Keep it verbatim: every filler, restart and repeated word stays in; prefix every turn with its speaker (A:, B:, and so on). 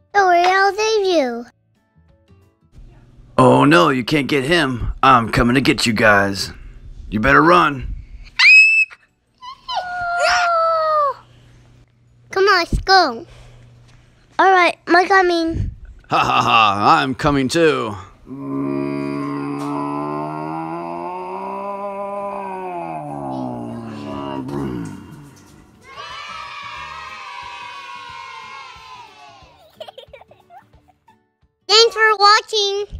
A: Don't worry, I'll save you.
B: Oh no, you can't get him. I'm coming to get you guys. You better run.
A: No! Come on, let's go. Alright, I'm coming.
B: Ha ha ha, I'm coming too.
A: Thanks for watching.